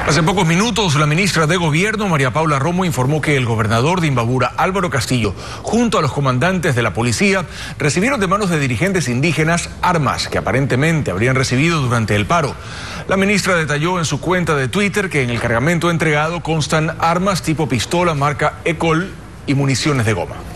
Hace pocos minutos, la ministra de Gobierno, María Paula Romo, informó que el gobernador de Imbabura, Álvaro Castillo, junto a los comandantes de la policía, recibieron de manos de dirigentes indígenas armas que aparentemente habrían recibido durante el paro. La ministra detalló en su cuenta de Twitter que en el cargamento entregado constan armas tipo pistola marca ECOL y municiones de goma.